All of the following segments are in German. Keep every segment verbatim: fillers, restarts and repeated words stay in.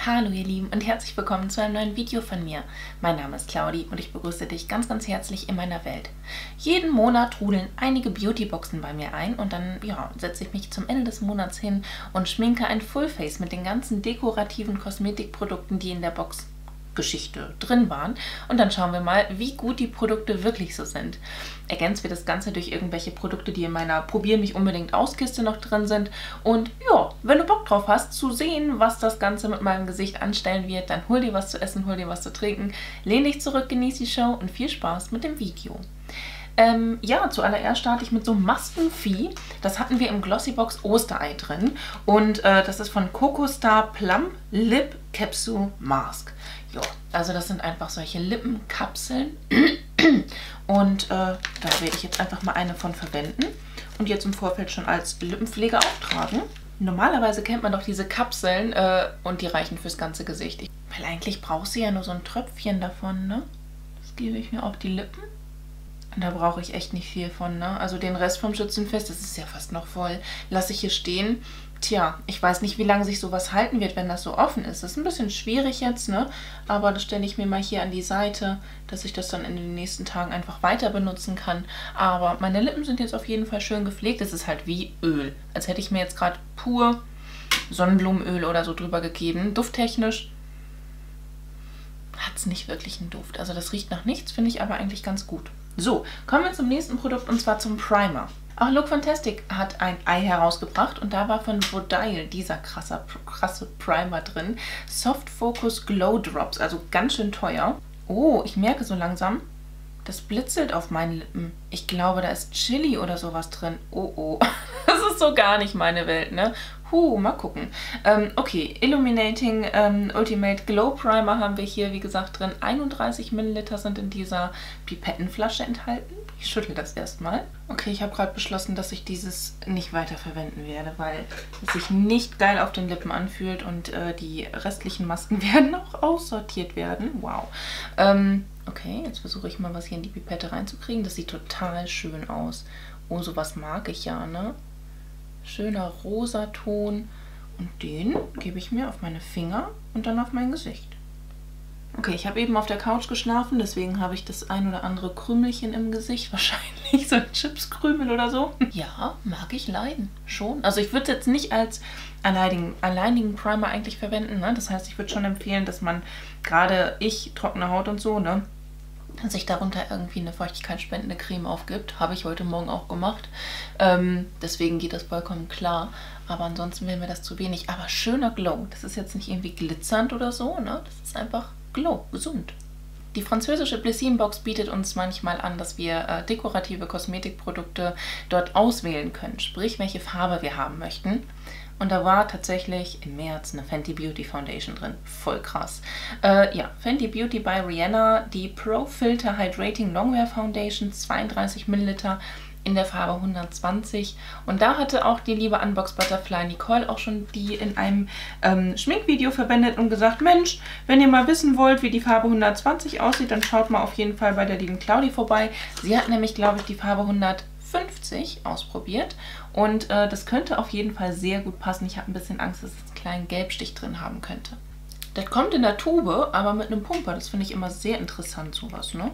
Hallo ihr Lieben und herzlich willkommen zu einem neuen Video von mir. Mein Name ist Claudi und ich begrüße dich ganz ganz herzlich in meiner Welt. Jeden Monat trudeln einige Beautyboxen bei mir ein und dann ja, setze ich mich zum Ende des Monats hin und schminke ein Fullface mit den ganzen dekorativen Kosmetikprodukten, die in der Box Geschichte drin waren, und dann schauen wir mal, wie gut die Produkte wirklich so sind. Ergänzt wird das Ganze durch irgendwelche Produkte, die in meiner Probier mich unbedingt aus Kiste noch drin sind, und ja, wenn du Bock drauf hast zu sehen, was das Ganze mit meinem Gesicht anstellen wird, dann hol dir was zu essen, hol dir was zu trinken, lehn dich zurück, genieß die Show und viel Spaß mit dem Video. Ähm, ja, zuallererst starte ich mit so Maskenvieh. Das hatten wir im Glossybox Osterei drin und äh, das ist von Coco Star Plum Lip Capsule Mask. Ja, also das sind einfach solche Lippenkapseln und äh, da werde ich jetzt einfach mal eine von verwenden und jetzt im Vorfeld schon als Lippenpflege auftragen. Normalerweise kennt man doch diese Kapseln äh, und die reichen fürs ganze Gesicht. Ich, weil eigentlich brauchst du ja nur so ein Tröpfchen davon, ne? Das gebe ich mir auf die Lippen. Und da brauche ich echt nicht viel von, ne? Also den Rest vom Schützenfest, das ist ja fast noch voll, lasse ich hier stehen. Tja, ich weiß nicht, wie lange sich sowas halten wird, wenn das so offen ist. Das ist ein bisschen schwierig jetzt, ne? Aber das stelle ich mir mal hier an die Seite, dass ich das dann in den nächsten Tagen einfach weiter benutzen kann. Aber meine Lippen sind jetzt auf jeden Fall schön gepflegt. Es ist halt wie Öl. Als hätte ich mir jetzt gerade pur Sonnenblumenöl oder so drüber gegeben. Dufttechnisch hat es nicht wirklich einen Duft. Also das riecht nach nichts, finde ich aber eigentlich ganz gut. So, kommen wir zum nächsten Produkt und zwar zum Primer. Auch Look Fantastic hat ein Ei herausgebracht und da war von Vodyle dieser krasse, krasse Primer drin. Soft Focus Glow Drops, also ganz schön teuer. Oh, ich merke so langsam, das blitzelt auf meinen Lippen. Ich glaube, da ist Chili oder sowas drin. Oh, oh. Das ist so gar nicht meine Welt, ne? Huh, mal gucken. Ähm, okay, Illuminating ähm, Ultimate Glow Primer haben wir hier, wie gesagt, drin. einunddreißig Milliliter sind in dieser Pipettenflasche enthalten. Ich schüttle das erstmal. Okay, ich habe gerade beschlossen, dass ich dieses nicht weiter verwenden werde, weil es sich nicht geil auf den Lippen anfühlt und äh, die restlichen Masken werden auch aussortiert werden. Wow. Ähm, okay, jetzt versuche ich mal was hier in die Pipette reinzukriegen. Das sieht total schön aus. Oh, sowas mag ich ja, ne? Schöner Rosaton. Und den gebe ich mir auf meine Finger und dann auf mein Gesicht. Okay, ich habe eben auf der Couch geschlafen, deswegen habe ich das ein oder andere Krümelchen im Gesicht. Wahrscheinlich so ein Chipskrümel oder so. Ja, mag ich leiden. Schon. Also ich würde es jetzt nicht als alleinigen, alleinigen Primer eigentlich verwenden, ne? Das heißt, ich würde schon empfehlen, dass man, gerade ich, trockene Haut und so, ne, sich darunter irgendwie eine feuchtigkeitsspendende Creme aufgibt. Habe ich heute Morgen auch gemacht. Ähm, deswegen geht das vollkommen klar. Aber ansonsten wäre mir das zu wenig. Aber schöner Glow. Das ist jetzt nicht irgendwie glitzernd oder so, ne? Das ist einfach Glow, gesund. Die französische Blissim Box bietet uns manchmal an, dass wir äh, dekorative Kosmetikprodukte dort auswählen können. Sprich, welche Farbe wir haben möchten. Und da war tatsächlich im März eine Fenty Beauty Foundation drin. Voll krass. Äh, ja, Fenty Beauty by Rihanna, die Pro Filter Hydrating Longwear Foundation, zweiunddreißig Milliliter in der Farbe hundertzwanzig. Und da hatte auch die liebe Unbox Butterfly Nicole auch schon die in einem ähm, Schminkvideo verwendet und gesagt, Mensch, wenn ihr mal wissen wollt, wie die Farbe hundertzwanzig aussieht, dann schaut mal auf jeden Fall bei der lieben Claudi vorbei. Sie hat nämlich, glaube ich, die Farbe hundertfünfzig ausprobiert und äh, das könnte auf jeden Fall sehr gut passen. Ich habe ein bisschen Angst, dass es einen kleinen Gelbstich drin haben könnte. Das kommt in der Tube, aber mit einem Pumper. Das finde ich immer sehr interessant, sowas, ne?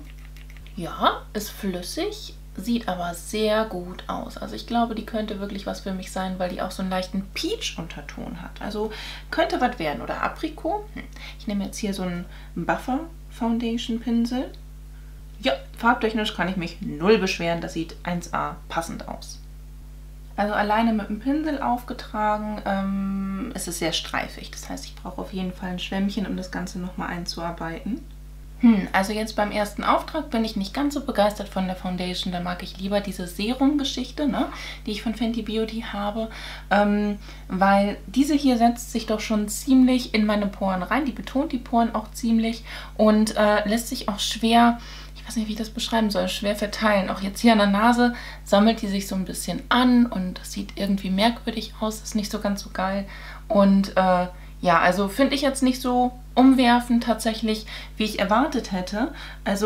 Ja, ist flüssig, sieht aber sehr gut aus. Also ich glaube, die könnte wirklich was für mich sein, weil die auch so einen leichten Peach-Unterton hat. Also könnte was werden. Oder Aprikot. Hm. Ich nehme jetzt hier so einen Buffer Foundation Pinsel. Ja, farbtechnisch kann ich mich null beschweren. Das sieht eins A passend aus. Also alleine mit dem Pinsel aufgetragen ähm, ist es sehr streifig. Das heißt, ich brauche auf jeden Fall ein Schwämmchen, um das Ganze nochmal einzuarbeiten. Hm, also jetzt beim ersten Auftrag bin ich nicht ganz so begeistert von der Foundation. Da mag ich lieber diese Serum-Geschichte, ne, die ich von Fenty Beauty habe, ähm, weil diese hier setzt sich doch schon ziemlich in meine Poren rein. Die betont die Poren auch ziemlich und äh, lässt sich auch schwer, ich weiß nicht, wie ich das beschreiben soll, schwer verteilen. Auch jetzt hier an der Nase sammelt die sich so ein bisschen an und das sieht irgendwie merkwürdig aus, ist nicht so ganz so geil. Und äh, ja, also finde ich jetzt nicht so umwerfend tatsächlich, wie ich erwartet hätte. Also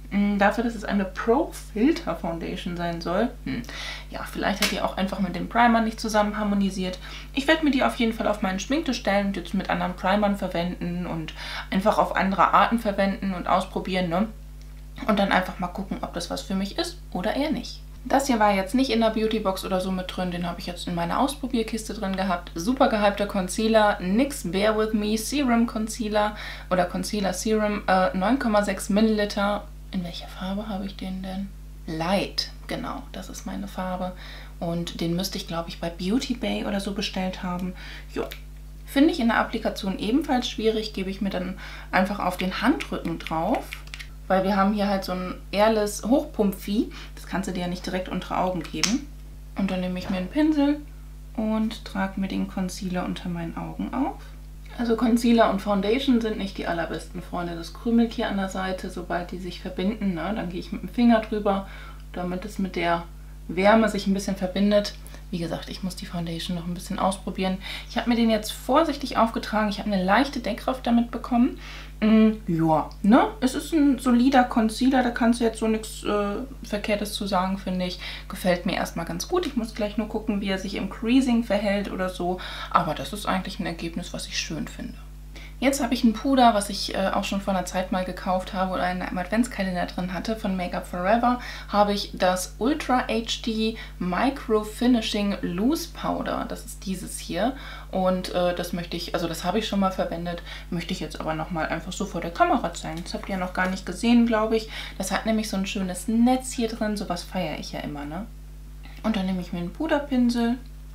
Dafür, dass es eine Pro Filter Foundation sein soll. Hm. Ja, vielleicht hat die auch einfach mit dem Primer nicht zusammen harmonisiert. Ich werde mir die auf jeden Fall auf meinen Schminktisch stellen und jetzt mit anderen Primern verwenden und einfach auf andere Arten verwenden und ausprobieren, ne? Und dann einfach mal gucken, ob das was für mich ist oder eher nicht. Das hier war jetzt nicht in der Beautybox oder so mit drin, den habe ich jetzt in meiner Ausprobierkiste drin gehabt. Super gehypter Concealer, N Y X Bear With Me Serum Concealer oder Concealer Serum, äh, neun Komma sechs Milliliter. In welcher Farbe habe ich den denn? Light, genau, das ist meine Farbe. Und den müsste ich, glaube ich, bei Beauty Bay oder so bestellt haben. Ja, finde ich in der Applikation ebenfalls schwierig, gebe ich mir dann einfach auf den Handrücken drauf. Weil wir haben hier halt so ein Airless Hochpumpvieh. Das kannst du dir ja nicht direkt unter Augen geben. Und dann nehme ich mir einen Pinsel und trage mir den Concealer unter meinen Augen auf. Also Concealer und Foundation sind nicht die allerbesten Freunde. Das krümelt hier an der Seite, sobald die sich verbinden. Ne? Dann gehe ich mit dem Finger drüber, damit es mit der Wärme sich ein bisschen verbindet. Wie gesagt, ich muss die Foundation noch ein bisschen ausprobieren. Ich habe mir den jetzt vorsichtig aufgetragen. Ich habe eine leichte Deckkraft damit bekommen. Mm, ja, ne? Es ist ein solider Concealer. Da kannst du jetzt so nichts äh, Verkehrtes zu sagen, finde ich. Gefällt mir erstmal ganz gut. Ich muss gleich nur gucken, wie er sich im Creasing verhält oder so. Aber das ist eigentlich ein Ergebnis, was ich schön finde. Jetzt habe ich ein Puder, was ich äh, auch schon vor einer Zeit mal gekauft habe oder in einem Adventskalender drin hatte von Make-up Forever, habe ich das Ultra H D Micro Finishing Loose Powder. Das ist dieses hier und äh, das möchte ich, also das habe ich schon mal verwendet, möchte ich jetzt aber nochmal einfach so vor der Kamera zeigen. Das habt ihr ja noch gar nicht gesehen, glaube ich. Das hat nämlich so ein schönes Netz hier drin, sowas feiere ich ja immer, ne? Und dann nehme ich mir einen Puderpinsel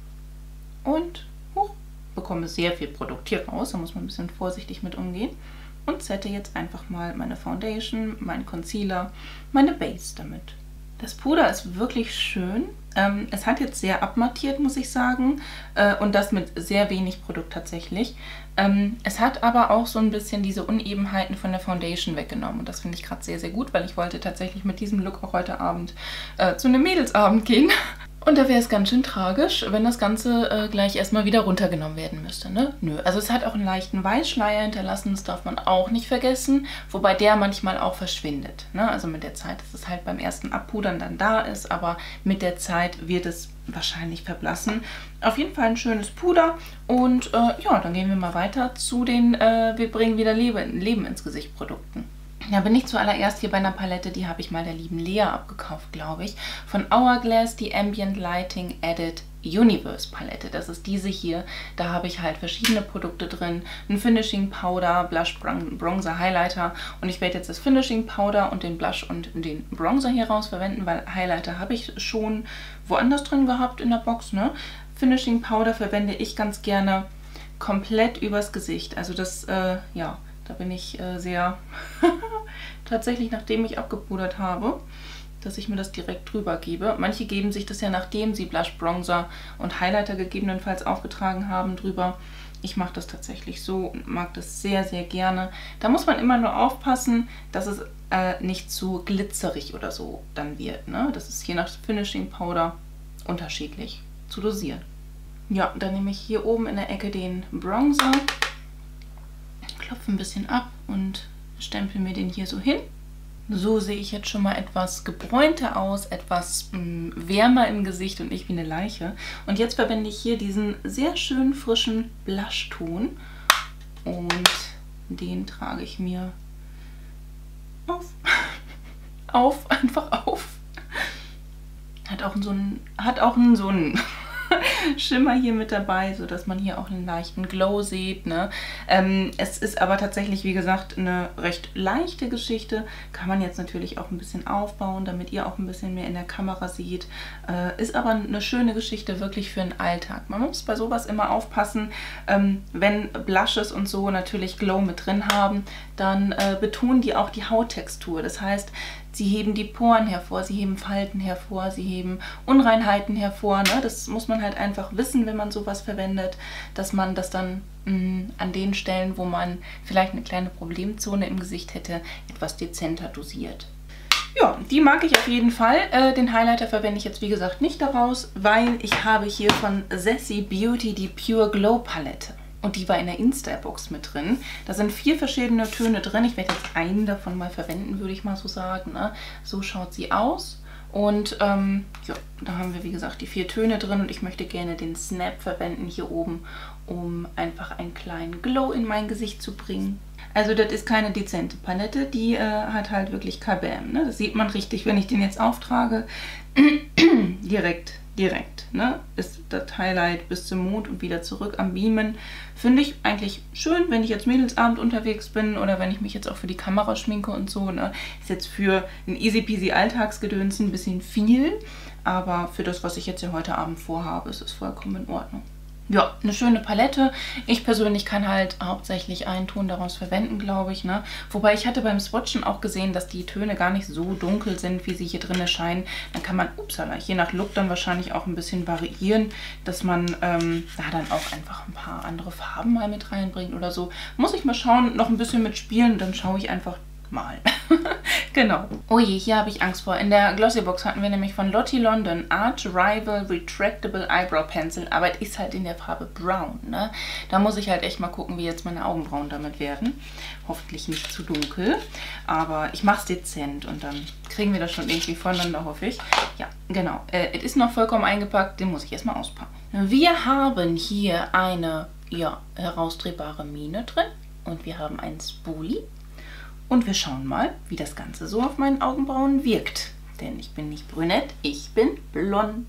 und huch, bekomme sehr viel Produkt hier raus, da muss man ein bisschen vorsichtig mit umgehen und sette jetzt einfach mal meine Foundation, meinen Concealer, meine Base damit. Das Puder ist wirklich schön. Ähm, es hat jetzt sehr abmattiert, muss ich sagen, äh, und das mit sehr wenig Produkt tatsächlich. Ähm, es hat aber auch so ein bisschen diese Unebenheiten von der Foundation weggenommen und das finde ich gerade sehr, sehr gut, weil ich wollte tatsächlich mit diesem Look auch heute Abend äh, zu einem Mädelsabend gehen. Und da wäre es ganz schön tragisch, wenn das Ganze äh, gleich erstmal wieder runtergenommen werden müsste, ne? Nö, also es hat auch einen leichten Weißschleier hinterlassen, das darf man auch nicht vergessen, wobei der manchmal auch verschwindet, ne? Also mit der Zeit, dass es halt beim ersten Abpudern dann da ist, aber mit der Zeit wird es wahrscheinlich verblassen. Auf jeden Fall ein schönes Puder und äh, ja, dann gehen wir mal weiter zu den äh, wir bringen wieder Leben, Leben ins Gesicht Produkten. Da bin ich zuallererst hier bei einer Palette, die habe ich mal der lieben Lea abgekauft, glaube ich. Von Hourglass, die Ambient Lighting Edit Universe Palette. Das ist diese hier. Da habe ich halt verschiedene Produkte drin. Ein Finishing Powder, Blush, Bronzer, Highlighter. Und ich werde jetzt das Finishing Powder und den Blush und den Bronzer hier raus verwenden, weil Highlighter habe ich schon woanders drin gehabt in der Box, ne? Finishing Powder verwende ich ganz gerne komplett übers Gesicht. Also das, äh, ja... Da bin ich äh, sehr tatsächlich, nachdem ich abgepudert habe, dass ich mir das direkt drüber gebe. Manche geben sich das ja, nachdem sie Blush, Bronzer und Highlighter gegebenenfalls aufgetragen haben, drüber. Ich mache das tatsächlich so und mag das sehr, sehr gerne. Da muss man immer nur aufpassen, dass es äh, nicht zu glitzerig oder so dann wird, ne? Das ist je nach Finishing Powder unterschiedlich zu dosieren. Ja, dann nehme ich hier oben in der Ecke den Bronzer. Klopfe ein bisschen ab und stempel mir den hier so hin. So sehe ich jetzt schon mal etwas gebräunter aus, etwas mh, wärmer im Gesicht und nicht wie eine Leiche. Und jetzt verwende ich hier diesen sehr schönen frischen Blushton und den trage ich mir auf. auf, einfach auf. Hat auch so einen, hat auch einen, so einen Schimmer hier mit dabei, sodass man hier auch einen leichten Glow sieht, ne? Ähm, es ist aber tatsächlich, wie gesagt, eine recht leichte Geschichte. Kann man jetzt natürlich auch ein bisschen aufbauen, damit ihr auch ein bisschen mehr in der Kamera seht. Äh, ist aber eine schöne Geschichte wirklich für den Alltag. Man muss bei sowas immer aufpassen, ähm, wenn Blushes und so natürlich Glow mit drin haben, dann äh, betonen die auch die Hauttextur. Das heißt, sie heben die Poren hervor, sie heben Falten hervor, sie heben Unreinheiten hervor. Ne? Das muss man halt einfach wissen, wenn man sowas verwendet, dass man das dann mh, an den Stellen, wo man vielleicht eine kleine Problemzone im Gesicht hätte, etwas dezenter dosiert. Ja, die mag ich auf jeden Fall. Äh, den Highlighter verwende ich jetzt wie gesagt nicht daraus, weil ich habe hier von Sassy Beauty die Pure Glow Palette. Und die war in der Insta-Box mit drin. Da sind vier verschiedene Töne drin. Ich werde jetzt einen davon mal verwenden, würde ich mal so sagen. Ne? So schaut sie aus. Und ähm, ja, da haben wir, wie gesagt, die vier Töne drin. Und ich möchte gerne den Snap verwenden hier oben, um einfach einen kleinen Glow in mein Gesicht zu bringen. Also das ist keine dezente Palette, die äh, hat halt wirklich Kabam. Ne? Das sieht man richtig, wenn ich den jetzt auftrage. direkt, direkt. Ne? Ist das Highlight bis zum Mond und wieder zurück am Beamen. Finde ich eigentlich schön, wenn ich jetzt Mädelsabend unterwegs bin oder wenn ich mich jetzt auch für die Kamera schminke und so. Ne? Ist jetzt für ein easy peasy Alltagsgedöns ein bisschen viel. Aber für das, was ich jetzt hier heute Abend vorhabe, ist es vollkommen in Ordnung. Ja, eine schöne Palette. Ich persönlich kann halt hauptsächlich einen Ton daraus verwenden, glaube ich. Ne? Wobei ich hatte beim Swatchen auch gesehen, dass die Töne gar nicht so dunkel sind, wie sie hier drin erscheinen. Dann kann man, upsala, je nach Look dann wahrscheinlich auch ein bisschen variieren, dass man ähm, da dann auch einfach ein paar andere Farben mal mit reinbringt oder so. Muss ich mal schauen, noch ein bisschen mitspielen, dann schaue ich einfach mal. Genau. Oh je, hier habe ich Angst vor. In der Glossybox hatten wir nämlich von Lottie London Arch Rival Retractable Eyebrow Pencil, aber es ist halt in der Farbe Brown, ne? Da muss ich halt echt mal gucken, wie jetzt meine Augenbrauen damit werden. Hoffentlich nicht zu dunkel, aber ich mache es dezent und dann kriegen wir das schon irgendwie voneinander, hoffe ich. Ja, genau. Äh, es ist noch vollkommen eingepackt, den muss ich erstmal auspacken. Wir haben hier eine, ja, herausdrehbare Mine drin und wir haben einen Spoolie. Und wir schauen mal, wie das Ganze so auf meinen Augenbrauen wirkt. Denn ich bin nicht brünett, ich bin blond.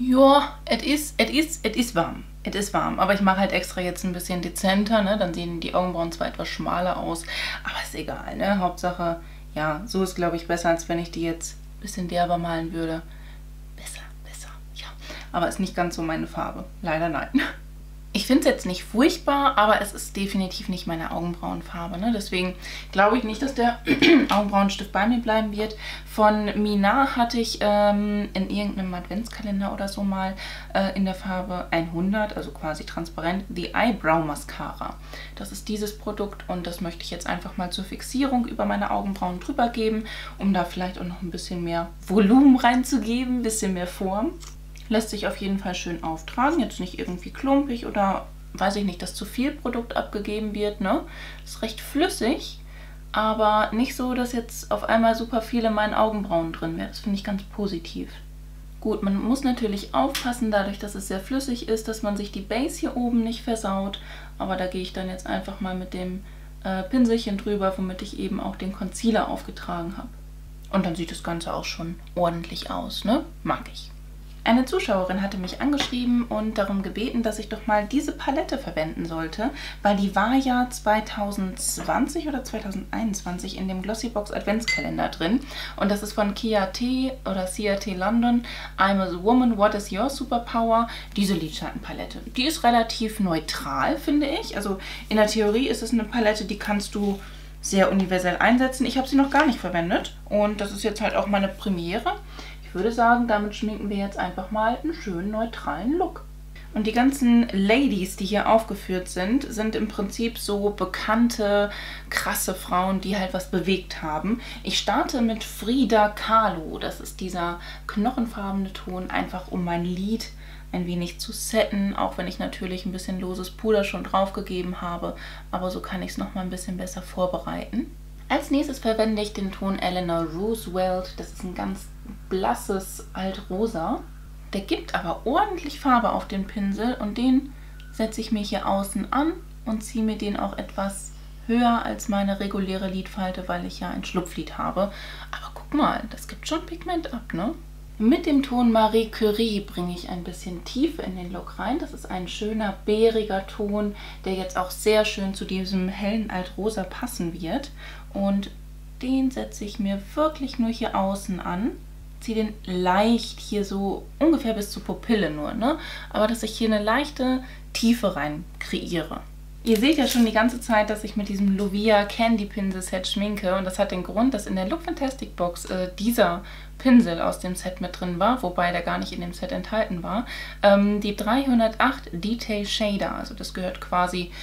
Ja, es ist, es ist, es ist warm. Es ist warm, aber ich mache halt extra jetzt ein bisschen dezenter, ne? Dann sehen die Augenbrauen zwar etwas schmaler aus, aber ist egal, ne? Hauptsache, ja, so ist, glaube ich, besser, als wenn ich die jetzt ein bisschen derber malen würde. Besser, besser, ja. Aber ist nicht ganz so meine Farbe. Leider nein. Ich finde es jetzt nicht furchtbar, aber es ist definitiv nicht meine Augenbrauenfarbe. Ne? Deswegen glaube ich nicht, dass der Augenbrauenstift bei mir bleiben wird. Von Mina hatte ich ähm, in irgendeinem Adventskalender oder so mal äh, in der Farbe hundert, also quasi transparent, The Eyebrow Mascara. Das ist dieses Produkt und das möchte ich jetzt einfach mal zur Fixierung über meine Augenbrauen drüber geben, um da vielleicht auch noch ein bisschen mehr Volumen reinzugeben, ein bisschen mehr Form. Lässt sich auf jeden Fall schön auftragen. Jetzt nicht irgendwie klumpig oder weiß ich nicht, dass zu viel Produkt abgegeben wird. Ne? Ist recht flüssig, aber nicht so, dass jetzt auf einmal super viel in meinen Augenbrauen drin wäre. Das finde ich ganz positiv. Gut, man muss natürlich aufpassen, dadurch, dass es sehr flüssig ist, dass man sich die Base hier oben nicht versaut. Aber da gehe ich dann jetzt einfach mal mit dem äh, Pinselchen drüber, womit ich eben auch den Concealer aufgetragen habe. Und dann sieht das Ganze auch schon ordentlich aus. Ne? Mag ich. Eine Zuschauerin hatte mich angeschrieben und darum gebeten, dass ich doch mal diese Palette verwenden sollte, weil die war ja zweitausendzwanzig oder zweitausendeinundzwanzig in dem Glossybox Adventskalender drin. Und das ist von Kia T oder C R T London, I'm a Woman, What is Your Superpower? Diese Lidschattenpalette. Die ist relativ neutral, finde ich. Also in der Theorie ist es eine Palette, die kannst du sehr universell einsetzen. Ich habe sie noch gar nicht verwendet und das ist jetzt halt auch meine Premiere. Ich würde sagen, damit schminken wir jetzt einfach mal einen schönen neutralen Look. Und die ganzen Ladies, die hier aufgeführt sind, sind im Prinzip so bekannte, krasse Frauen, die halt was bewegt haben. Ich starte mit Frida Kahlo. Das ist dieser knochenfarbene Ton, einfach um mein Lid ein wenig zu setten, auch wenn ich natürlich ein bisschen loses Puder schon drauf gegeben habe. Aber so kann ich es nochmal ein bisschen besser vorbereiten. Als nächstes verwende ich den Ton Eleanor Roosevelt. Das ist ein ganz blasses Altrosa. Der gibt aber ordentlich Farbe auf den Pinsel und den setze ich mir hier außen an und ziehe mir den auch etwas höher als meine reguläre Lidfalte, weil ich ja ein Schlupflid habe. Aber guck mal, das gibt schon Pigment ab, ne? Mit dem Ton Marie Curie bringe ich ein bisschen Tiefe in den Look rein. Das ist ein schöner, bäriger Ton, der jetzt auch sehr schön zu diesem hellen Altrosa passen wird. Und den setze ich mir wirklich nur hier außen an. Ziehe den leicht hier so ungefähr bis zur Pupille nur, ne? Aber dass ich hier eine leichte Tiefe rein kreiere. Ihr seht ja schon die ganze Zeit, dass ich mit diesem Lovia Candy Pinsel Set schminke und das hat den Grund, dass in der Look Fantastic Box äh, dieser Pinsel aus dem Set mit drin war, wobei der gar nicht in dem Set enthalten war. Ähm, die dreihundertacht Detail Shader, also das gehört quasi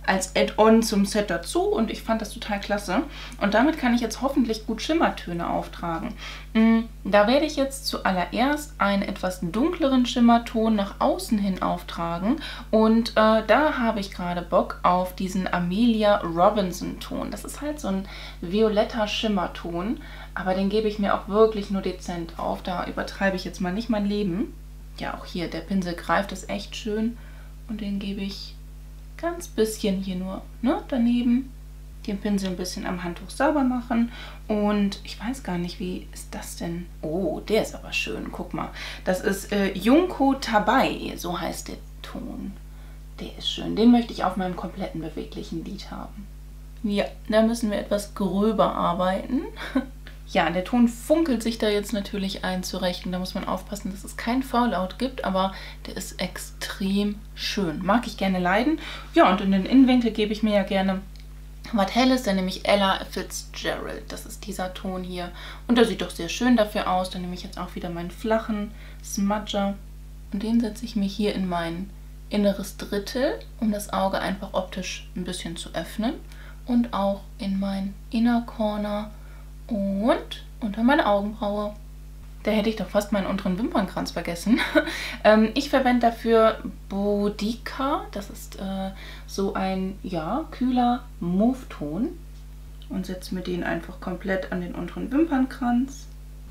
als Add-on zum Set dazu und ich fand das total klasse. Und damit kann ich jetzt hoffentlich gut Schimmertöne auftragen. Da werde ich jetzt zuallererst einen etwas dunkleren Schimmerton nach außen hin auftragen und äh, da habe ich gerade Bock auf diesen Amelia Robinson Ton. Das ist halt so ein violetter Schimmerton, aber den gebe ich mir auch wirklich nur dezent auf. Da übertreibe ich jetzt mal nicht mein Leben. Ja, auch hier, der Pinsel greift es echt schön und den gebe ich ganz bisschen hier nur, ne, daneben. Den Pinsel ein bisschen am Handtuch sauber machen und ich weiß gar nicht, wie ist das denn? Oh, der ist aber schön, guck mal. Das ist äh, Junko Tabai, so heißt der Ton. Der ist schön, den möchte ich auf meinem kompletten beweglichen Lid haben. Ja, da müssen wir etwas gröber arbeiten. Ja, der Ton funkelt sich da jetzt natürlich ein zurecht und da muss man aufpassen, dass es keinen Fallout gibt, aber der ist extrem schön. Mag ich gerne leiden. Ja, und in den Innenwinkel gebe ich mir ja gerne was Helles, dann nehme ich Ella Fitzgerald. Das ist dieser Ton hier. Und der sieht doch sehr schön dafür aus. Dann nehme ich jetzt auch wieder meinen flachen Smudger. Und den setze ich mir hier in mein inneres Drittel, um das Auge einfach optisch ein bisschen zu öffnen. Und auch in mein Inner Corner und unter meine Augenbraue. Da hätte ich doch fast meinen unteren Wimpernkranz vergessen. ähm, ich verwende dafür Boudica. Das ist äh, so ein, ja, kühler Mauve-Ton. Und setze mir den einfach komplett an den unteren Wimpernkranz.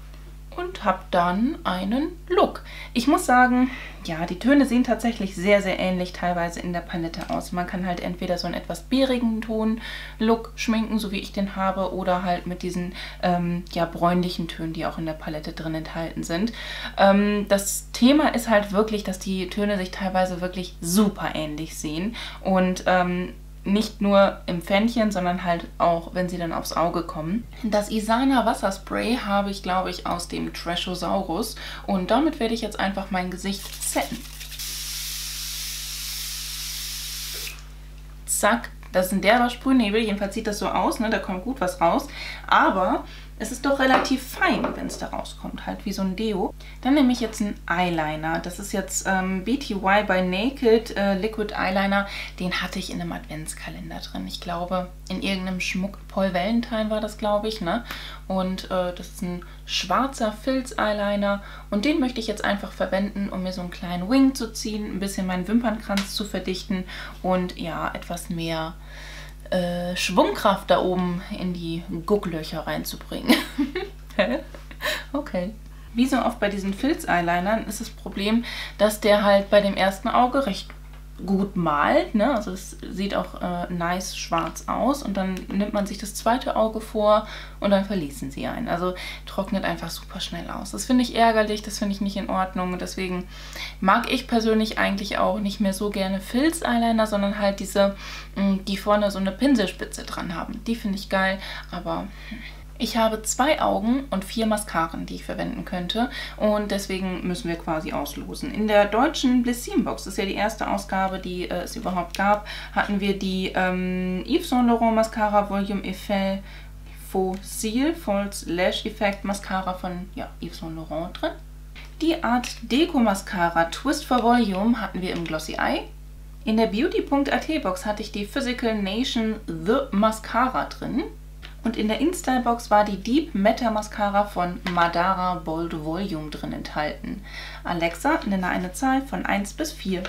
Und habe dann einen Look. Ich muss sagen, ja, die Töne sehen tatsächlich sehr, sehr ähnlich teilweise in der Palette aus. Man kann halt entweder so einen etwas bärigen Ton-Look schminken, so wie ich den habe, oder halt mit diesen ähm, ja, bräunlichen Tönen, die auch in der Palette drin enthalten sind. Ähm, das Thema ist halt wirklich, dass die Töne sich teilweise wirklich super ähnlich sehen und ähm, nicht nur im Pfännchen, sondern halt auch, wenn sie dann aufs Auge kommen. Das Isana Wasserspray habe ich, glaube ich, aus dem Trashosaurus. Und damit werde ich jetzt einfach mein Gesicht setten. Zack. Das ist ein derber Sprühnebel. Jedenfalls sieht das so aus, ne? Da kommt gut was raus. Aber es ist doch relativ fein, wenn es da rauskommt. Halt wie so ein Deo. Dann nehme ich jetzt einen Eyeliner. Das ist jetzt ähm, B T Y by Naked äh, Liquid Eyeliner. Den hatte ich in einem Adventskalender drin. Ich glaube, in irgendeinem Schmuck. Paul Valentine war das, glaube ich, ne? Und äh, das ist ein schwarzer Filz-Eyeliner. Und den möchte ich jetzt einfach verwenden, um mir so einen kleinen Wing zu ziehen. Ein bisschen meinen Wimpernkranz zu verdichten. Und ja, etwas mehr Äh, Schwungkraft da oben in die Gucklöcher reinzubringen. Okay. Wie so oft bei diesen Filz-Eyelinern ist das Problem, dass der halt bei dem ersten Auge recht gut malt, ne? Also es sieht auch äh, nice schwarz aus und dann nimmt man sich das zweite Auge vor und dann verließen sie einen. Also trocknet einfach super schnell aus. Das finde ich ärgerlich, das finde ich nicht in Ordnung und deswegen mag ich persönlich eigentlich auch nicht mehr so gerne Filz-Eyeliner, sondern halt diese, die vorne so eine Pinselspitze dran haben. Die finde ich geil, aber ich habe zwei Augen und vier Mascaren, die ich verwenden könnte und deswegen müssen wir quasi auslosen. In der deutschen Blissim Box, das ist ja die erste Ausgabe, die äh, es überhaupt gab, hatten wir die ähm, Yves Saint Laurent Mascara Volume Effet Fossil False Lash Effect Mascara von ja, Yves Saint Laurent drin. Die Art Deco Mascara Twist for Volume hatten wir im Glossy Eye. In der Beauty Punkt A T Box hatte ich die Physical Nation The Mascara drin. Und in der InStyle-Box war die Deep Matte Mascara von Madara Bold Volume drin enthalten. Alexa, nenne eine Zahl von eins bis vier.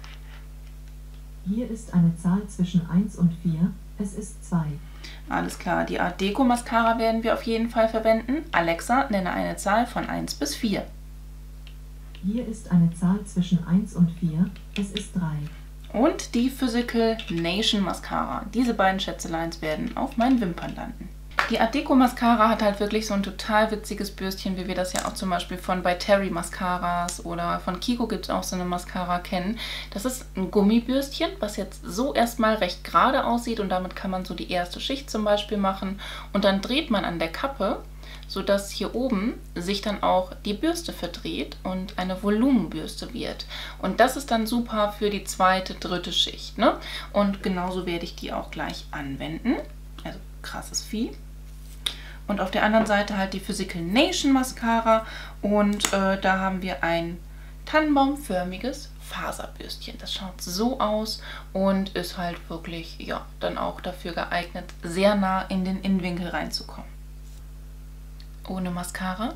Hier ist eine Zahl zwischen eins und vier. Es ist zwei. Alles klar, die Art Deco Mascara werden wir auf jeden Fall verwenden. Alexa, nenne eine Zahl von eins bis vier. Hier ist eine Zahl zwischen eins und vier. Es ist drei. Und die Physical Nation Mascara. Diese beiden Schätzeleins werden auf meinen Wimpern landen. Die Art Deco Mascara hat halt wirklich so ein total witziges Bürstchen, wie wir das ja auch zum Beispiel von By Terry Mascaras oder von Kiko gibt es auch so eine Mascara kennen. Das ist ein Gummibürstchen, was jetzt so erstmal recht gerade aussieht und damit kann man so die erste Schicht zum Beispiel machen. Und dann dreht man an der Kappe, sodass hier oben sich dann auch die Bürste verdreht und eine Volumenbürste wird. Und das ist dann super für die zweite, dritte Schicht, ne? Und genauso werde ich die auch gleich anwenden. Also krasses Vieh. Und auf der anderen Seite halt die Physical Nation Mascara und äh, da haben wir ein tannenbaumförmiges Faserbürstchen. Das schaut so aus und ist halt wirklich, ja, dann auch dafür geeignet, sehr nah in den Innenwinkel reinzukommen. Ohne Mascara.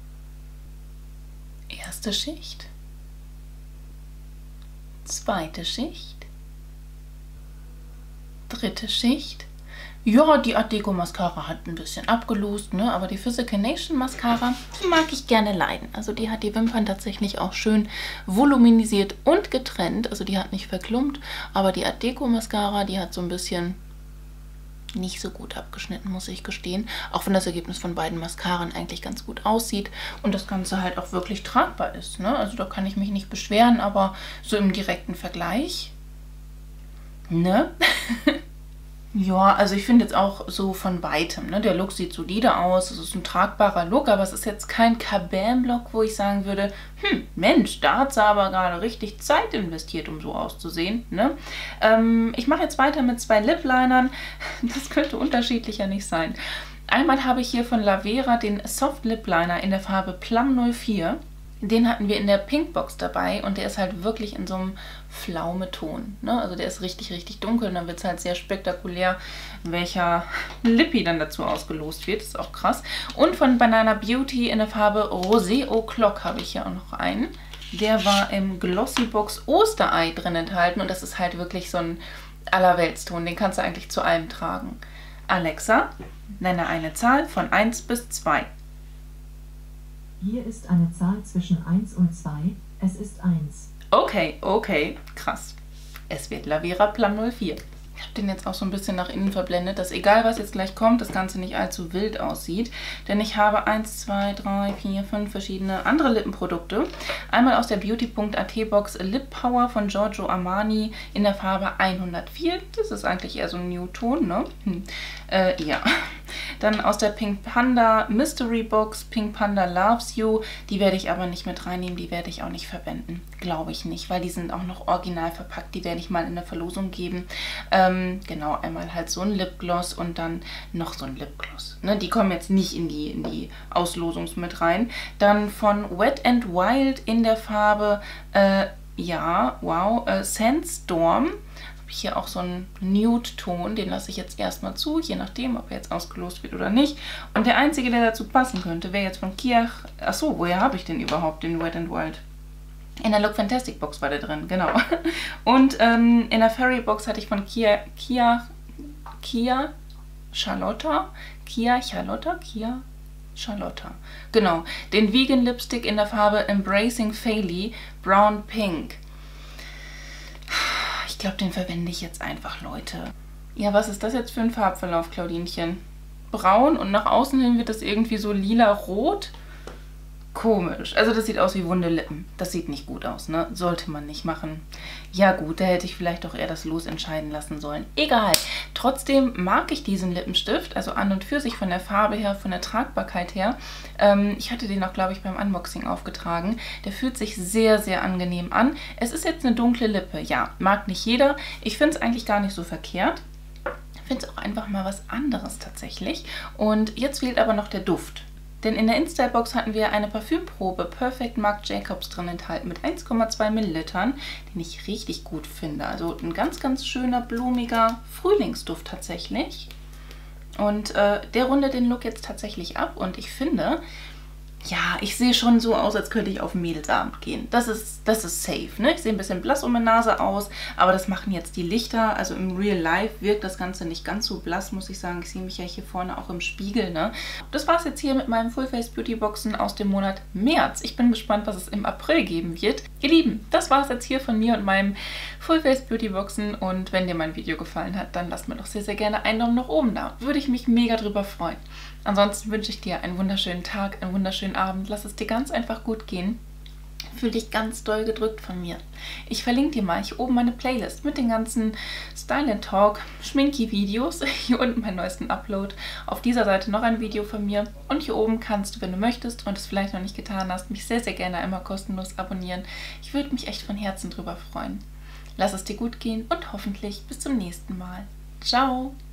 Erste Schicht. Zweite Schicht. Dritte Schicht. Ja, die Art Deco Mascara hat ein bisschen abgelost, ne? Aber die Physical Nation Mascara, die mag ich gerne leiden. Also die hat die Wimpern tatsächlich auch schön voluminisiert und getrennt. Also die hat nicht verklumpt, aber die Art Deco Mascara, die hat so ein bisschen nicht so gut abgeschnitten, muss ich gestehen. Auch wenn das Ergebnis von beiden Mascaren eigentlich ganz gut aussieht und das Ganze halt auch wirklich tragbar ist, ne? Also da kann ich mich nicht beschweren, aber so im direkten Vergleich, ne? Ja, also ich finde jetzt auch so von weitem, ne? Der Look sieht solide aus, es ist ein tragbarer Look, aber es ist jetzt kein Kabam-Look, wo ich sagen würde, hm, Mensch, da hat sie aber gerade richtig Zeit investiert, um so auszusehen, ne? Ähm, ich mache jetzt weiter mit zwei Lip-Linern, das könnte unterschiedlicher nicht sein. Einmal habe ich hier von Lavera den Soft Lip Liner in der Farbe Plum null vier. Den hatten wir in der Pinkbox dabei und der ist halt wirklich in so einem Pflaumeton, ne? Also der ist richtig, richtig dunkel und dann wird es halt sehr spektakulär, welcher Lippi dann dazu ausgelost wird. Das ist auch krass. Und von Banana Beauty in der Farbe Rosé Au Clock habe ich hier auch noch einen. Der war im Glossybox Osterei drin enthalten und das ist halt wirklich so ein Allerweltston. Den kannst du eigentlich zu allem tragen. Alexa, nenne eine Zahl von eins bis zwei. Hier ist eine Zahl zwischen eins und zwei. Es ist eins. Okay, okay, krass. Es wird Lavera Plum null vier. Ich habe den jetzt auch so ein bisschen nach innen verblendet, dass egal was jetzt gleich kommt, das Ganze nicht allzu wild aussieht. Denn ich habe eins, zwei, drei, vier, fünf verschiedene andere Lippenprodukte. Einmal aus der Beauty Punkt A T Box Lip Power von Giorgio Armani in der Farbe hundertvier. Das ist eigentlich eher so ein Nude-Ton, ne? Hm. Äh, ja. Dann aus der Pink Panda Mystery Box Pink Panda Loves You. Die werde ich aber nicht mit reinnehmen, die werde ich auch nicht verwenden. Glaube ich nicht, weil die sind auch noch original verpackt. Die werde ich mal in der Verlosung geben. Ähm, genau, einmal halt so ein Lipgloss und dann noch so ein Lipgloss. Ne, die kommen jetzt nicht in die, in die Auslosung mit rein. Dann von Wet n Wild in der Farbe, äh, ja, wow, äh, Sandstorm. Hier auch so einen Nude-Ton, den lasse ich jetzt erstmal zu, je nachdem, ob er jetzt ausgelost wird oder nicht. Und der einzige, der dazu passen könnte, wäre jetzt von Kia. Achso, woher habe ich den überhaupt, den Wet n Wild? In der Look Fantastic Box war der drin, genau. Und ähm, in der Fairy Box hatte ich von Kia, Kia, Kia Charlotta, Kia Charlotta, Kia Charlotta. Genau, den Vegan Lipstick in der Farbe Embracing Fairy Brown Pink. Ich glaube, den verwende ich jetzt einfach, Leute. Ja, was ist das jetzt für ein Farbverlauf, Claudinchen? Braun und nach außen hin wird das irgendwie so lila-rot. Komisch. Also das sieht aus wie wunde Lippen. Das sieht nicht gut aus, ne? Sollte man nicht machen. Ja gut, da hätte ich vielleicht doch eher das Los entscheiden lassen sollen. Egal. Trotzdem mag ich diesen Lippenstift, also an und für sich von der Farbe her, von der Tragbarkeit her. Ähm, ich hatte den auch, glaube ich, beim Unboxing aufgetragen. Der fühlt sich sehr, sehr angenehm an. Es ist jetzt eine dunkle Lippe. Ja, mag nicht jeder. Ich finde es eigentlich gar nicht so verkehrt. Ich finde es auch einfach mal was anderes tatsächlich. Und jetzt fehlt aber noch der Duft. Denn in der InStyle-Box hatten wir eine Parfümprobe Perfect Marc Jacobs drin enthalten mit eins Komma zwei Millilitern, den ich richtig gut finde. Also ein ganz, ganz schöner, blumiger Frühlingsduft tatsächlich. Und äh, der rundet den Look jetzt tatsächlich ab und ich finde, ja, ich sehe schon so aus, als könnte ich auf einen Mädelsabend gehen. Das ist, das ist safe, ne? Ich sehe ein bisschen blass um die Nase aus, aber das machen jetzt die Lichter. Also im Real Life wirkt das Ganze nicht ganz so blass, muss ich sagen. Ich sehe mich ja hier vorne auch im Spiegel, ne? Das war es jetzt hier mit meinem Full Face Beauty Boxen aus dem Monat März. Ich bin gespannt, was es im April geben wird. Ihr Lieben, das war es jetzt hier von mir und meinem Full Face Beauty Boxen. Und wenn dir mein Video gefallen hat, dann lasst mir doch sehr, sehr gerne einen Daumen nach oben da. Würde ich mich mega drüber freuen. Ansonsten wünsche ich dir einen wunderschönen Tag, einen wunderschönen Abend. Lass es dir ganz einfach gut gehen. Fühl dich ganz doll gedrückt von mir. Ich verlinke dir mal hier oben meine Playlist mit den ganzen Style and Talk Schminki-Videos. Hier unten meinen neuesten Upload. Auf dieser Seite noch ein Video von mir. Und hier oben kannst du, wenn du möchtest und es vielleicht noch nicht getan hast, mich sehr, sehr gerne einmal kostenlos abonnieren. Ich würde mich echt von Herzen drüber freuen. Lass es dir gut gehen und hoffentlich bis zum nächsten Mal. Ciao!